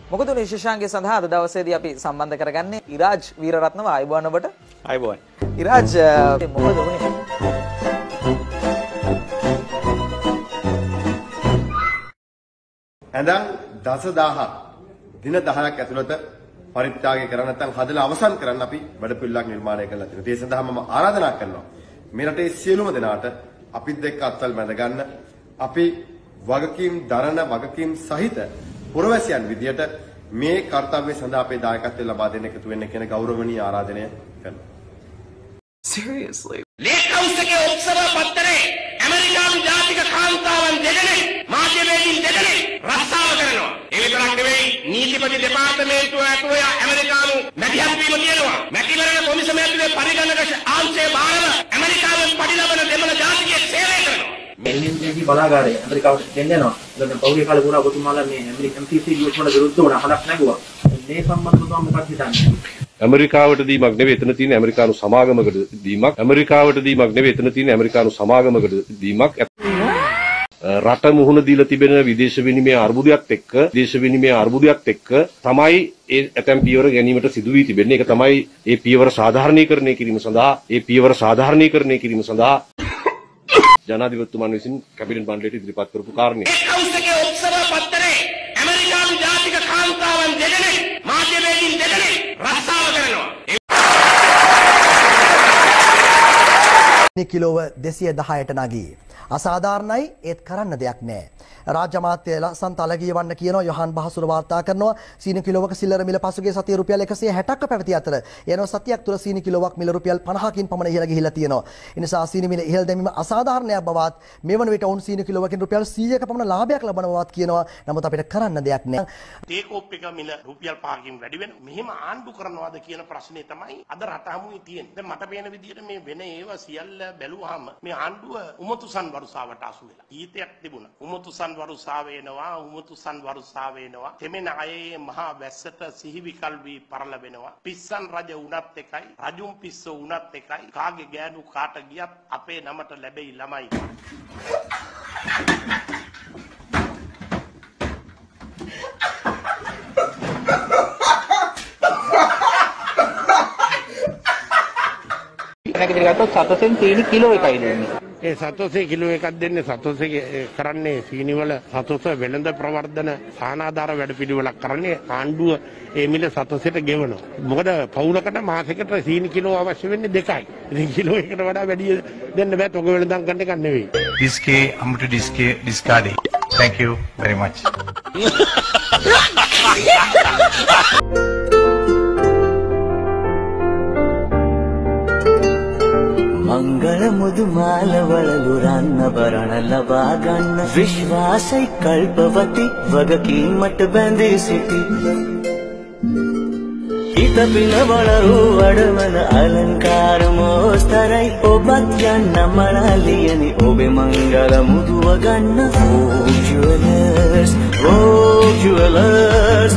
මොකද උනේ ශිෂාංගේ සඳහා අද දවසේදී අපි සම්බන්ධ කරගන්නේ ඉරාජ් වීරරත්නව ආයුබෝවන් ඔබට. ආයුබෝවන්. ඉරාජ් මොකද උනේ? ඇඳන් 10000ක් දින 10ක් ඇතුළත පරිත්‍යාගය කරන්න නැත්නම් හදලා අවසන් කරන්න අපි වැඩපිළිවෙලක් නිර්මාණය කරලා තියෙනවා. ඒ සඳහා මම ආරාධනා කරනවා මේ රටේ සියලුම දෙනාට අපිත් එක්ක අත්වල බැඳ ගන්න. අපි වගකීම් දරන වගකීම් සහිත පුරවැසියන් විදියට මේ කාර්යය සඳහා අපේ දායකත්වය ලබා දෙන්න එකතු වෙන්න කියන ගෞරවණීය ආරාධනය කරනවා. Seriously. ලේක් හවුස් එකේ ඔබ්සර්වර් පත්තරේ ඇමරිකානු ජාතික කාන්තාවන් දෙදෙනෙක් මාධ්‍යවේදීන් දෙදෙනෙක් රස්සාව කරනවා. ඒ විතරක් නෙවෙයි නීතිපති දෙපාර්තමේන්තුව ඇතුළේ ඇමරිකානු මැදිහත් වීම කියනවා. මැතිවරණ කොමිසම ඇතුළේ පරිගණක අංශයේ බාරව ඇමරිකාවෙන් පඩි ලබන දෙමළ ජාතිකයෙක් සේවය කරනවා. මෙල්ලින්දී බලාගාරය ඇමරිකාවට දෙන්න යනවා. දැන් පෞද්ගලික කාලේ පුරා ඔබතුමාලා මේ ඇමරිකන් MPC යුතුමල විරුද්ධව හලක් නැගුවා. මේ සම්බන්ධව මොකක්ද හිතන්නේ? ඇමරිකාවට දීමක් නෙවෙයි එතන තියෙන ඇමරිකානු සමාගමකට දීමක්. ඇමරිකාවට දීමක් නෙවෙයි එතන තියෙන ඇමරිකානු සමාගමකට දීමක්. රට මුහුණ දීලා තිබෙන විදේශ විනිමය අර්බුදයක් එක්ක තමයි ඒ ඇතැම් පියවර ගැනීමට සිදු වී තිබෙන්නේ. ඒක තමයි ඒ පියවර සාධාරණීකරණය කිරීම සඳහා ජනාධිපතිතුමන් විසින් කැබිනට් මණ්ඩලයට ඉදිරිපත් කරපු කාරණය. ලේක් හවුස් එකේ ඔබ්සර්වර් පත්තරේ ඇමරිකානු ජාතික කාන්තාවන් දෙදෙනෙක් මාධ්‍යවේදීන් දෙදෙනෙක් රස්සාව කරනවා. කිලෝව 210ට නගී. අසාධාරණයි ඒත් කරන්න දෙයක් නැහැ. රාජ්‍ය අමාත්‍ය ලසන්ත අලගියවන්න කියනවා යොහන් බහසුර වාර්තා කරනවා සීනි කිලෝවක සිල්ලර මිල පසුගිය සතිය රුපියල් 160ක පැවති අතර යනවා සතියක් තුර සීනි කිලෝවක් මිල රුපියල් 50කින් පමණ ඉහළ ගිහිලා තියෙනවා. ඒ නිසා සීනි මිල ඉහළ දැමීම අසාධාරණයක් බවත් මේ වන විට ඔවුන් සීනි කිලෝවකින් රුපියල් 100ක පමණ ලාභයක් ලබන බවත් කියනවා. නමුත් අපිට කරන්න දෙයක් නැහැ. ටේක් එක මිල රුපියල් 5කින් වැඩි වෙන මෙහෙම ආණ්ඩු කරනවාද කියන ප්‍රශ්නේ තමයි අද රට හමුවේ තියෙන්නේ. දැන් මට පේන විදිහට මේ වෙන ඒවා සියල්ල බැලුවාම මේ ආණ්ඩුව උමතුසන් වරුසාවට අසු වෙලා. ඊතයක් තිබුණා. උමතුසන් වරුසාව වෙනවා. තෙමෙන අයේ මහා වැස්සට සිහිවිකල් වී පරල වෙනවා. පිස්සන් රජ උනත් එකයි, රජුන් පිස්ස උනත් එකයි. කාගේ ගෑනු කාට ගියත් අපේ නමට ලැබෙයි ළමයි. නැගිට ගත්තොත් සතසෙන් සීනි කිලෝ එකයි දෙන්නේ. ඒ සතොසේ කිලෝ එකක් දෙන්නේ සතොසේ කරන්නේ සීනි වල සතොස වෙළඳ ප්‍රවර්ධන සානාධාර වැඩපිළිවෙලක් කරන්නේ ආණ්ඩුව ඒ මිල සතොසෙට ගෙවනවා. මොකද පවුලකට මාසෙකට සීනි කිලෝ අවශ්‍ය වෙන්නේ 2යි. ඉතින් කිලෝ එකකට වඩා වැඩි දෙන්න බෑ තොග වෙළඳන් ගන්න එක නෙවෙයි. Diske ammutu discard. Thank you very much. मंगल मुदुमाल वलुरन्न भरण लबा गन्न विश्वासै कल्पवती वगकीमट बंदी सिटी हित पिन वळरू वडवන अलंकार मोस्तरයි ඔබත් යන්න මනලියනි ඔබේ මංගල මුදුව ගන්න Vogue Jewelers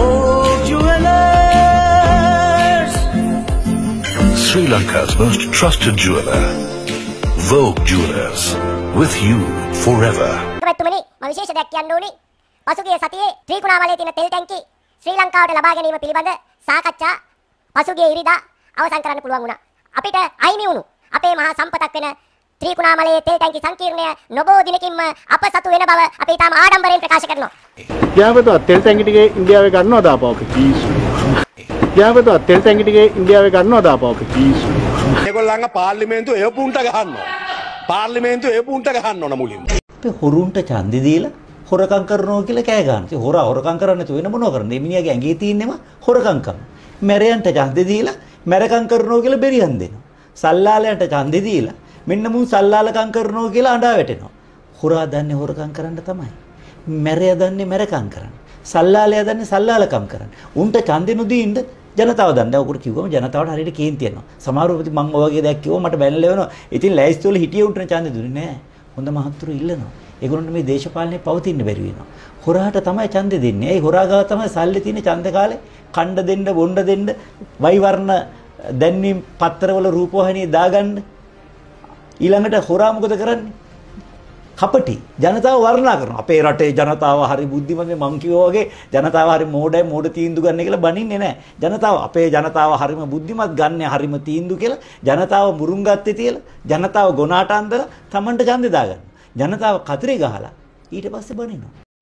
Sri Lanka's most trusted jeweler, Vogue Jewelers, with you forever. මම විශේෂ දෙයක් කියන්න ඕනේ. පසුගිය සතියේ ත්‍රිකුණාමලයේ තියෙන තෙල් ටැංකි ශ්‍රී ලංකාවට ලබා ගැනීම පිළිබඳ සාකච්ඡා පසුගිය ඉරිදා අවසන් කරන්න පුළුවන් වුණා. අපිට අයිමි වුණු අපේ මහා සම්පතක් වෙන ත්‍රිකුණාමලයේ තෙල් ටැංකි සංකීර්ණය නොබෝ දිනකින්ම අප සතු වෙන බව අපි තාම ආඩම්බරයෙන් ප්‍රකාශ කරනවා. යාවතෝ තෙල් ටැංකි ටික ඉන්දියාවේ ගන්නවද ආපහු අපි කීසු. යාවතෝ තෙල් ටැංකි ටික ඉන්දියාවේ ගන්නවද ආපහු අපි කීසු. ඒගොල්ලන්ගේ පාර්ලිමේන්තුව එවපුන්ට ගහනවා. පාර්ලිමේන්තුව එවපුන්ට ගහන්න ඕන මුලින්ම. අපි හොරුන්ට ඡන්දෙ දීලා හොරකම් කරනවා කියලා කෑ ගන්න. ඉතින් හොරකම් කරන්නේ නැතුව වෙන මොනව කරන්නේ? මිනිහාගේ ඇඟේ තියෙන්නම හොරකම් කරන. මැරයන්ට ඡන්දෙ දීලා මැරකම් කරනවා කියලා බෙරියන් දෙනවා. සල්ලාලයන්ට ඡන්දෙ දීලා මෙන්න මුන් සල්ලාලකම් කරනවා කියලා අඬා වැටෙනවා. හොරා දන්නේ හොරකම් කරන්න තමයි. මැරයා දන්නේ මැරකම් කරන්න. සල්ලාලයා දන්නේ සල්ලාලකම් කරන්න. උන්ට ඡන්දෙ නොදීන්න ජනතාව දන්නේ. ඔකට කිව්වම ජනතාවට හරියට කේන්ති යනවා. සමහරව මම ඔය වගේ දෙයක් කිව්වම මට බැනලා වෙනවා. ඉතින් ලෑස්ති වල හිටිය උන්ට ඡන්දෙ දුන්නේ නැහැ. හොඳ මහත්තුරු ඉල්ලනවා. ඒගොල්ලන්ට මේ දේශපාලනේ පවතින්න බැරි වෙනවා. හොරාට තමයි ඡන්දෙ දෙන්නේ. ඒ හොරා ගාව තමයි සල්ලි තියෙන ඡන්ද කාලේ කණ්ඩ දෙන්න, බොණ්ඩ දෙන්න, වෛවර්ණ දැන්වීම් පත්තරවල රූපවාහිනිය දාගන්න. ඊළඟට හොරා මොකද කරන්නේ? කපටි. ජනතාව වර්ණනා කරනවා. අපේ රටේ ජනතාව හරි බුද්ධිමත් මං කිව්වා වගේ ජනතාව හරි මෝඩයි මෝඩ තීන්දුව ගන්න කියලා බනින්නේ නැහැ. ජනතාව අපේ ජනතාව හරිම බුද්ධිමත් ගන්න හරිම තීන්දුව කියලා ජනතාව මුරුන් ගත්තේ තියලා ජනතාව ගොනාට අන්දලා Tamanට ඡන්දේ දාගන්න. ජනතාව කතරේ ගහලා ඊට පස්සේ බනිනවා.